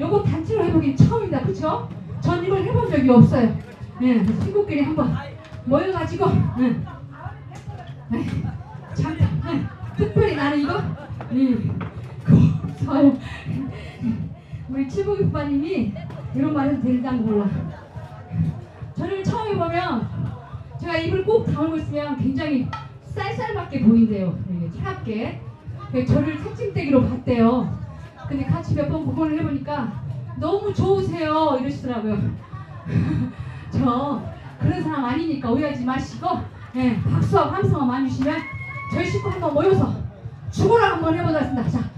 요거 단체로 해보긴 처음이다. 그쵸? 전 이걸 해본 적이 없어요. 예, 친구끼리 한번 모여가지고 참 특별히 나는 이거 고마워요. 우리 칠복이 오빠님이 이런 말 해도 되는지 몰라. 저를 처음 해보면 제가 입을 꼭 다물고 있으면 굉장히 쌀쌀맞게 보인대요. 차갑게. 저를 새침대기로 봤대요. 근데 같이 몇 번 구경을 해보니까 너무 좋으세요 이러시더라고요. 저 그런 사람 아니니까 오해하지 마시고 박수하고 함성을 많이 주시면 저희 식구 한번 모여서 죽어라 한번 해보겠습니다. 자.